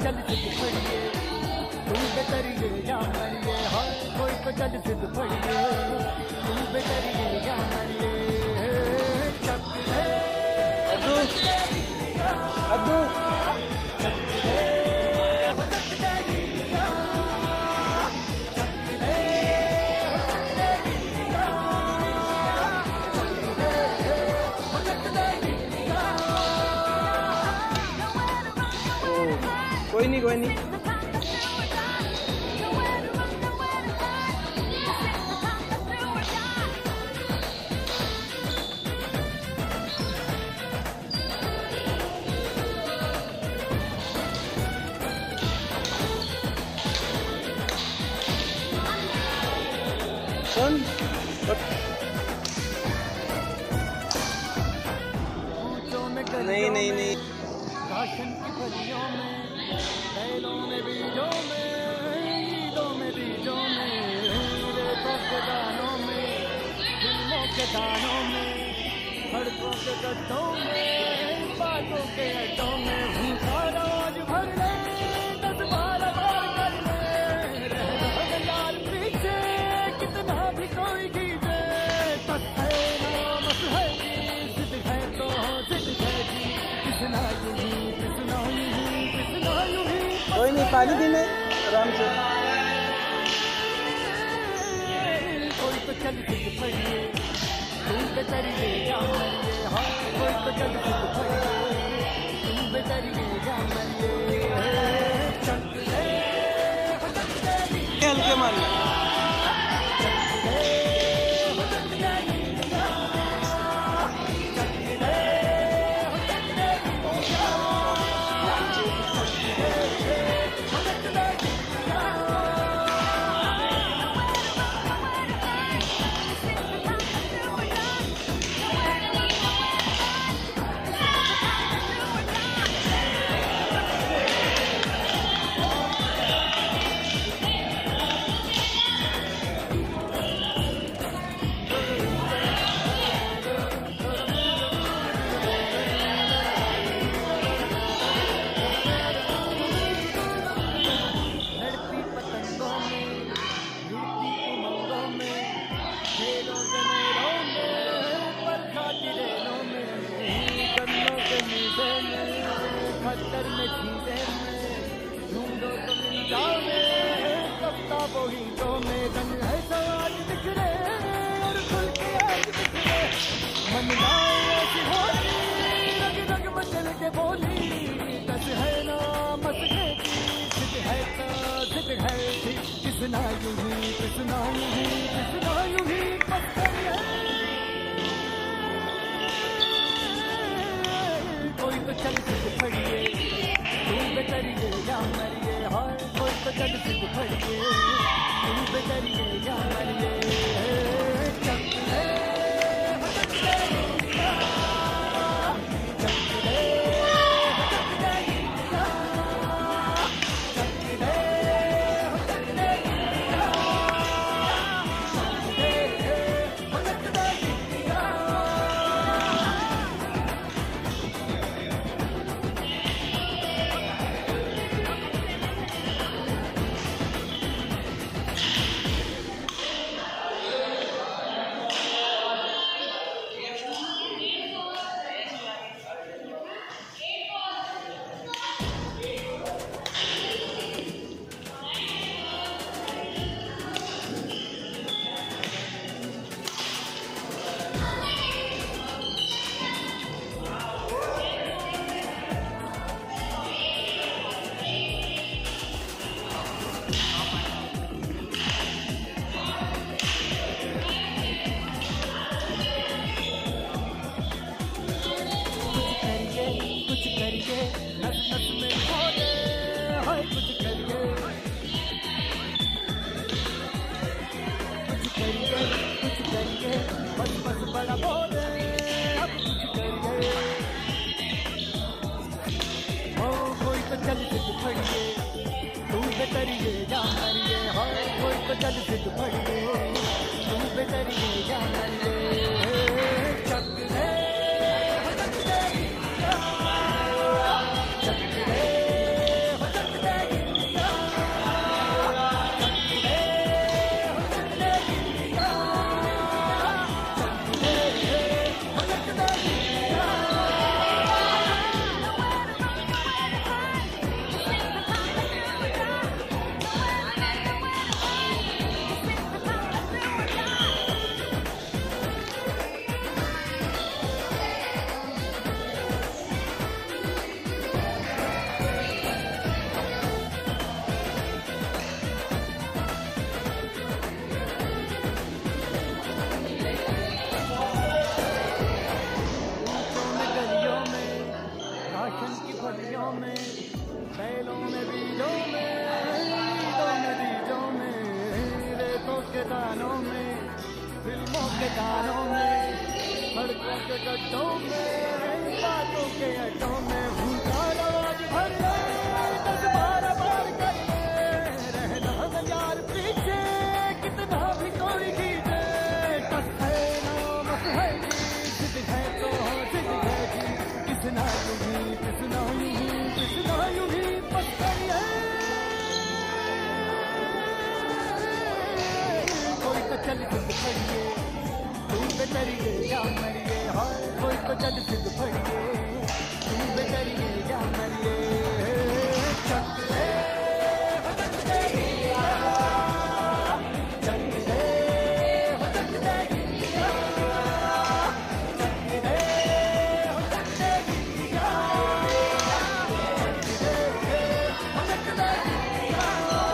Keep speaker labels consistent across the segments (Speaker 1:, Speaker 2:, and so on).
Speaker 1: चल सिद्ध फड़िए, तू बेतरिए या मरिए, हाय कोई तो चल सिद्ध फड़िए, तू बेतरिए या मरिए।
Speaker 2: अब्दू कोई नहीं कोई नहीं। नहीं नहीं नहीं,
Speaker 1: राशन की फलियों में, बैलों में, बीजों में, ईदों में, बीजों में, रेतों के दानों में, फिल्मों के दानों में, सड़कों के गड्ढों में, बातों के अड्डों में, भूखा रोज भर ले, 10-12 बार कर ले, रह यार पीछे कितना भी कोई खींचे, तस है नाम है जिद है तो जिद है जी, किसना यूं ही, किसना यूं ही, किसना यूं ही।
Speaker 2: कोई नहीं, पानी पीने आराम से।
Speaker 1: कोई तो चल सिद्ध फड़िए, तू बेतरिए या मरिए, हाय कोई तो चल सिद्ध फड़िए, तू बेतरिए या मरिए।
Speaker 2: खेल के मारना। खतर में छींटे में ढूंढो तो मिल जाओगे, कफ्ताबों ही तो में रंग है सवाज बिखरे और खुल के आज बिखरे, मन लाए ऐसी होली, रग रग मचल के बोली, दस है ना मसके की, जिद है तो जिद है थी, किसना यूं ही, किसना यूं ही, किसना यूं ही पत्थर है। कोई तो चल सिद्ध फड़िए, तू बेतरिए या मरिए, हाय कोई तो चल सिद्ध फड़िए, तू बेतरिए या मरिए। बड़ा बोले अब कुछ करिए, हो कोई तो चल सिद्ध फड़िए, तू बेतरिए या मरिए, हो कोई तो चल सिद्ध फड़िए, तू बेतरिए या मरिए। चक रे चक रे चक रे
Speaker 1: तानों में, फिल्मों के गानों में, सड़कों के गड्ढों में, बातों के अड्डों में, भूखा आवाज भर ले, 10-12 बार कर ले, रहना न यार पीछे, कितना भी कोई खींचे, बस है ना मत है जी, जिद है तो जिद है जी, किसना यूं ही, किसना यूं ही, किसना यूं ही, बस करिए। कोई तो चल जिद पड़िए, तुम बेतरिए या मरिए, हाय कोई तो चल जिद पड़िए, तुम बेतरिए या मरिए, चकले हो चकले गिया, चकले हो चकले गिया, चकले हो चकले गिया, चकले हो चकले गिया।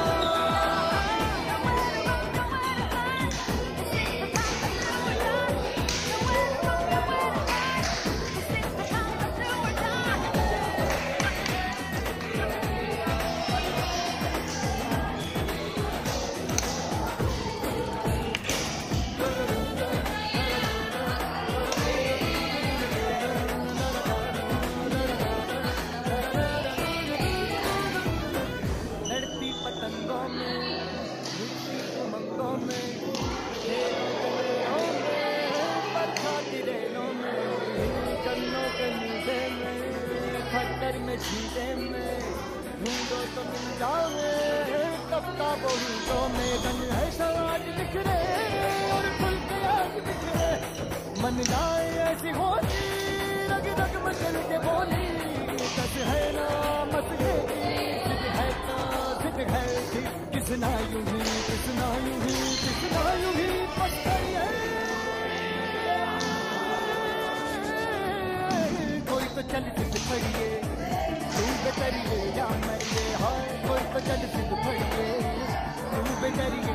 Speaker 1: लड़ती पतंगों में, मिलती उमंगों में, खेलों में, बरसाती रेलों में, गन्नों के नीचे में, खट्टर में छींटे में, ढूंढो तो मिल जाओगे, कफ्ता बोलूं में, रंग है समाज बिखरे और खुल के आज बिखरे, मन जाए ऐसी होली, रग रग मचल के बोली, कस है ना मसले की, जिद है तो जिद है थी, किसना यूं ही, किसना यूं ही, किसना यूं ही, बस करिए। कोई तो चल जिद पड़िए, तुम बेतरिए या मरिए, हाय कोई तो चल जिद पड़िए, तुम बेतरिए